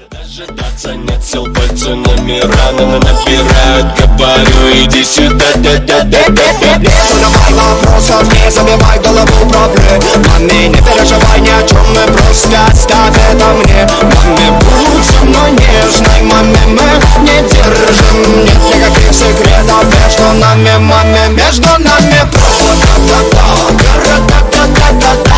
Дожидаться нет сил, пальцы номера набирают. Говорю, иди сюда, да-да-да-да-да. Задавай вопросов, не забивай голову проблемами. Не переживай ни о чем, мы просто оставь это мне. Маме, будь со мной нежной, маме, мы не держим. Нет никаких секретов между нами, маме, между нами. Просто да-да-да, да-да-да-да-да-да.